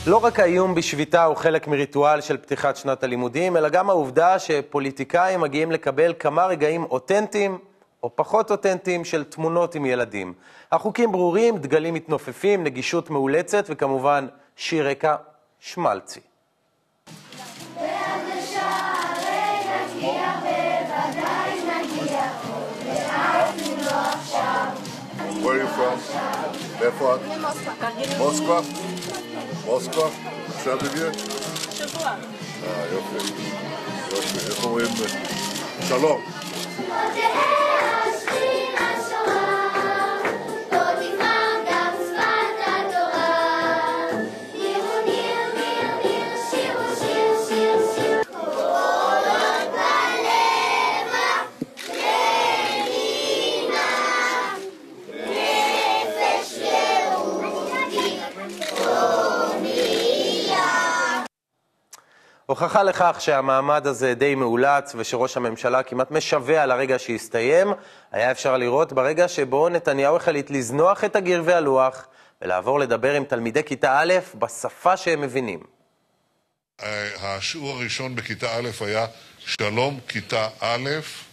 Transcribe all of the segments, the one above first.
לא רק האיום בשביתה הוא חלק מריטואל של פתיחת שנת הלימודים, אלא גם העובדה שפוליטיקאים מגיעים לקבל כמה רגעים אותנטיים או פחות אותנטיים של תמונות עם ילדים. החוקים ברורים, דגלים מתנופפים, נגישות מאולצת וכמובן שיר רקע שמלצי. Where are you from? איפה את? מוסקבה? מוסקבה? עכשיו הגיע? שבוע. יופי. יופי. איך אומרים? שלום. הוכחה לכך שהמעמד הזה די מאולץ ושראש הממשלה כמעט משווה על הרגע שהסתיים, היה אפשר לראות ברגע שבו נתניהו החליט לזנוח את הגיר והלוח ולעבור לדבר עם תלמידי כיתה א' בשפה שהם מבינים. השיעור הראשון בכיתה א' היה שלום כיתה א',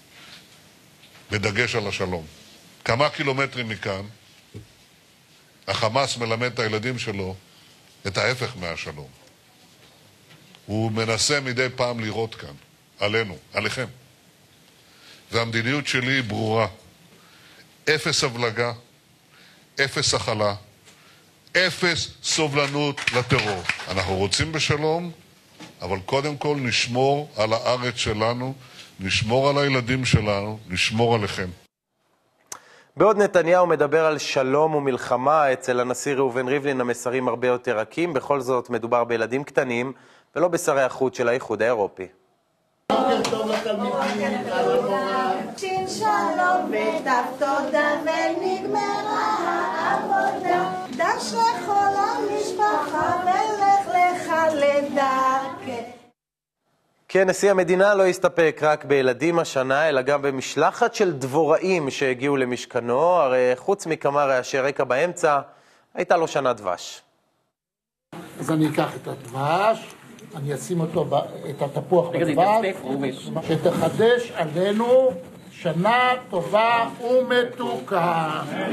בדגש על השלום. כמה קילומטרים מכאן, החמאס מלמד את הילדים שלו את ההפך מהשלום. הוא מנסה מדי פעם לראות כאן, עלינו, עליכם. והמדיניות שלי היא ברורה. אפס הבלגה, אפס הכלה, אפס סובלנות לטרור. אנחנו רוצים בשלום, אבל קודם כל נשמור על הארץ שלנו, נשמור על הילדים שלנו, נשמור עליכם. בעוד נתניהו מדבר על שלום ומלחמה, אצל הנשיא ראובן ריבלין המסרים הרבה יותר רכים, בכל זאת מדובר בילדים קטנים, ולא בשרי החוץ של האיחוד האירופי. בוקר טוב לתלמידים, שין שלום ודף תודה ונגמרה העבודה, דש לכל המשפחה ולך לך לדרכך. כן, נשיא המדינה לא הסתפק רק בילדים השנה, אלא גם במשלחת של דבוראים שהגיעו למשכנו, הרי חוץ מכמה רעשי רקע באמצע, הייתה לו שנה דבש. אז אני אקח את הדבש, אני אשים אותו, את התפוח בדבש, שתחדש עלינו שנה טובה ומתוקה.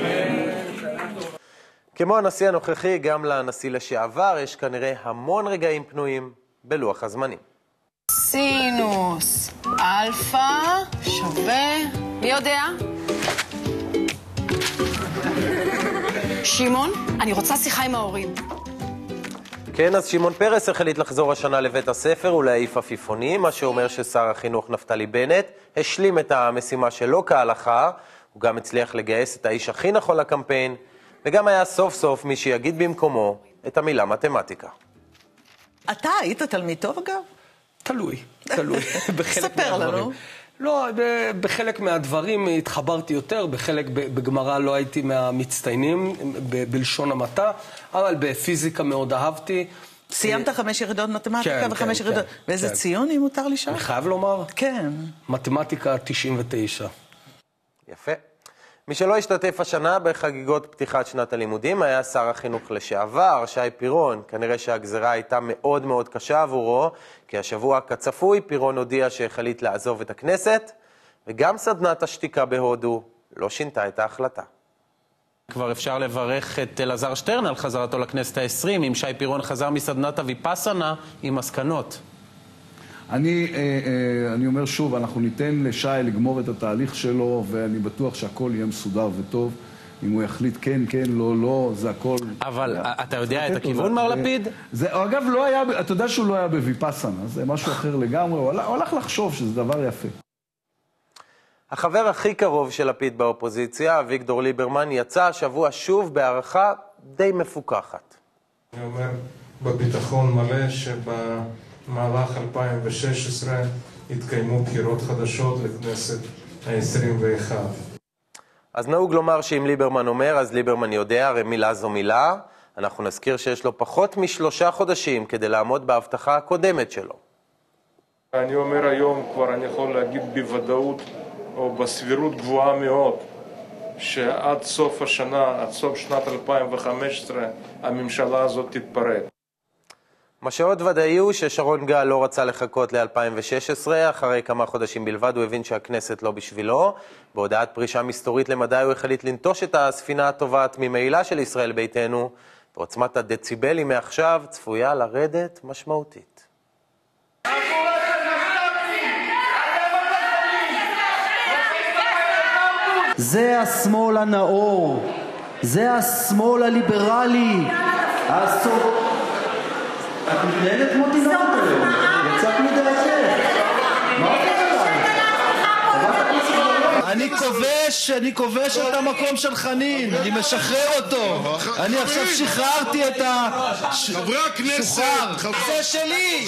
כמו הנשיא הנוכחי, גם לנשיא לשעבר יש כנראה המון רגעים פנויים בלוח הזמנים. סינוס אלפא שווה, מי יודע? שמעון, אני רוצה שיחה עם ההורים. כן, אז שמעון פרס החליט לחזור השנה לבית הספר ולהעיף עפיפונים, מה שאומר ששר החינוך נפתלי בנט השלים את המשימה שלו כהלכה, הוא גם הצליח לגייס את האיש הכי נכון לקמפיין, וגם היה סוף סוף מי שיגיד במקומו את המילה מתמטיקה. אתה היית תלמיד טוב אגב? תלוי. ספר לנו. לא, בחלק מהדברים התחברתי יותר, בחלק בגמרא לא הייתי מהמצטיינים, בלשון המעטה, אבל בפיזיקה מאוד אהבתי. סיימת 5 יחידות מתמטיקה ו5 יחידות. ואיזה ציון, אם מותר לשאול? אני חייב לומר? כן. מתמטיקה 99. יפה. מי שלא השתתף השנה בחגיגות פתיחת שנת הלימודים היה שר החינוך לשעבר, שי פירון. כנראה שהגזרה הייתה מאוד מאוד קשה עבורו, כי השבוע כצפוי פירון הודיע שהחליט לעזוב את הכנסת, וגם סדנת השתיקה בהודו לא שינתה את ההחלטה. כבר אפשר לברך את אלעזר שטרן על חזרתו לכנסת ה-20, אם שי פירון חזר מסדנת הויפאסנה עם מסקנות. אני אומר שוב, אנחנו ניתן לשי לגמור את התהליך שלו, ואני בטוח שהכל יהיה מסודר וטוב. אם הוא יחליט כן, כן, לא, לא, זה הכל... אבל אתה יודע את הכיוון, מר לפיד? אגב, לא היה, אתה יודע שהוא לא היה בויפאסנה, זה משהו אחר לגמרי, הוא הלך לחשוב שזה דבר יפה. החבר הכי קרוב של לפיד באופוזיציה, אביגדור ליברמן, יצא השבוע שוב בהערכה די מפוקחת. אני אומר בביטחון מלא שבמהלך 2016 התקיימו בחירות חדשות לכנסת ה-21. אז נהוג לומר שאם ליברמן אומר, אז ליברמן יודע, הרי מילה זו מילה. אנחנו נזכיר שיש לו פחות מ3 חודשים כדי לעמוד בהבטחה הקודמת שלו. אני אומר היום, כבר אני יכול להגיד בוודאות, או בסבירות גבוהה מאוד, שעד סוף השנה, עד סוף שנת 2015, הממשלה הזאת תתפרק. מה שעוד ודאי הוא ששרון גל לא רצה לחכות ל-2016, אחרי כמה חודשים בלבד הוא הבין שהכנסת לא בשבילו. בהודעת פרישה מסתורית למדי הוא החליט לנטוש את הספינה הטובעת ממעילה של ישראל ביתנו, ועוצמת הדציבלים מעכשיו צפויה לרדת משמעותית. זה השמאל הנאור, זה השמאל הליברלי. את מתנהלת כמו תינוקת היום, יצאת מדעתך. מה עובר עליי? אני כובש את המקום של חנין, אני משחרר אותו. אני עכשיו שחררתי את חברי הכנסת, זה שלי!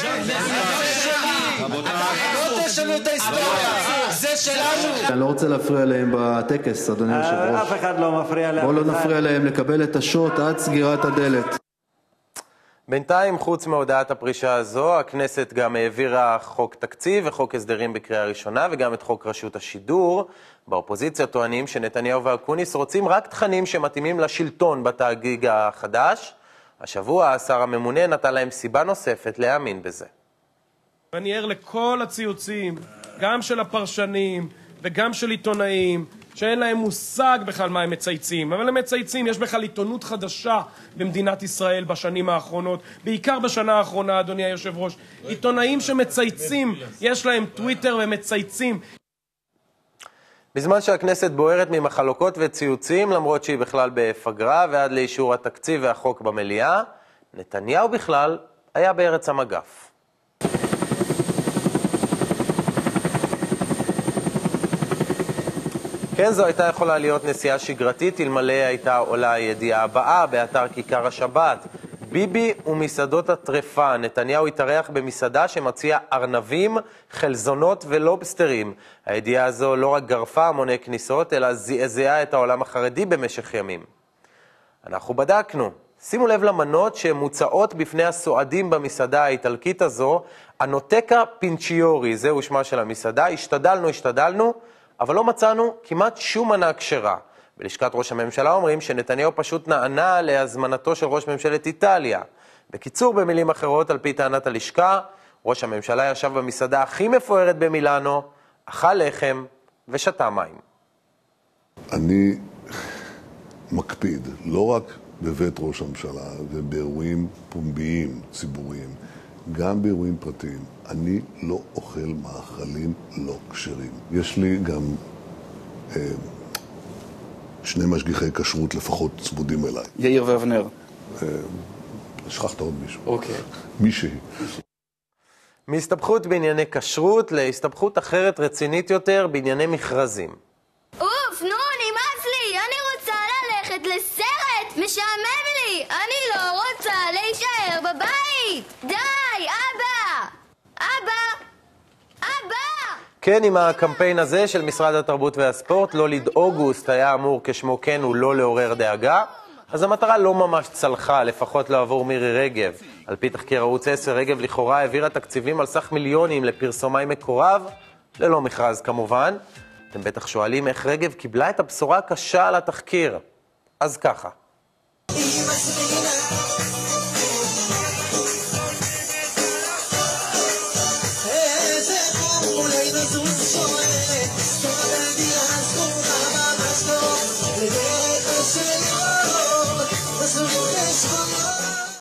לא תשנו את ההיסטוריה, זה שלנו! אני לא רוצה להפריע להם בטקס, אדוני היושב-ראש. אף אחד לא מפריע לאף אחד. בואו לא נפריע להם לקבל את השוט עד סגירת הדלת. בינתיים, חוץ מהודעת הפרישה הזו, הכנסת גם העבירה חוק תקציב וחוק הסדרים בקריאה ראשונה, וגם את חוק רשות השידור. באופוזיציה טוענים שנתניהו ואקוניס רוצים רק תכנים שמתאימים לשלטון בתאגיד החדש. השבוע השר הממונה נתן להם סיבה נוספת להאמין בזה. ואני ער לכל הציוצים, גם של הפרשנים וגם של עיתונאים, שאין להם מושג בכלל מה הם מצייצים, אבל הם מצייצים. יש בכלל עיתונות חדשה במדינת ישראל בשנים האחרונות, בעיקר בשנה האחרונה, אדוני היושב ראש. עיתונאים שמצייצים, יש להם טוויטר ומצייצים. בזמן שהכנסת בוערת ממחלוקות וציוצים, למרות שהיא בכלל בפגרה, ועד לאישור התקציב והחוק במליאה, נתניהו בכלל היה בארץ המגף. כן, זו הייתה יכולה להיות נסיעה שגרתית, אלמלא הייתה עולה הידיעה הבאה באתר כיכר השבת. ביבי ומסעדות הטרפה. נתניהו התארח במסעדה שמציע ארנבים, חלזונות ולובסטרים. הידיעה הזו לא רק גרפה המוני כניסות, אלא זעזעה את העולם החרדי במשך ימים. אנחנו בדקנו. שימו לב למנות שמוצעות בפני הסועדים במסעדה האיטלקית הזו, אנוטקה פינצ'יורי, זהו שמה של המסעדה. השתדלנו, אבל לא מצאנו כמעט שום מנה כשרה. בלשכת ראש הממשלה אומרים שנתניהו פשוט נענה להזמנתו של ראש ממשלת איטליה. בקיצור, במילים אחרות, על פי טענת הלשכה, ראש הממשלה ישב במסעדה הכי מפוארת במילאנו, אכל לחם ושתה מים. אני מקפיד, לא רק בבית ראש הממשלה ובאירועים פומביים, ציבוריים, גם באירועים פרטיים, אני לא אוכל מאכלים לא כשרים. יש לי גם שני משגיחי כשרות לפחות צמודים אליי. יאיר ואבנר. שכחת עוד מישהו. אוקיי. מישהי. מהסתבכות בענייני כשרות להסתבכות אחרת רצינית יותר בענייני מכרזים. אוף, נו, נמאס לי, אני רוצה ללכת לסרט, משעמם לי, אני לא רוצה להישאר בבית. די, אבא! אבא! אבא! כן, עם הקמפיין הזה של משרד התרבות והספורט, לא לדאוגוסט היה אמור כשמו כן ולא לעורר דאגה, אז המטרה לא ממש צלחה, לפחות לא עבור מירי רגב. על פי תחקיר ערוץ 10, רגב לכאורה העבירה תקציבים על סך מיליונים לפרסומי מקורב, ללא מכרז כמובן. אתם בטח שואלים איך רגב קיבלה את הבשורה הקשה על התחקיר. אז ככה. Let's go.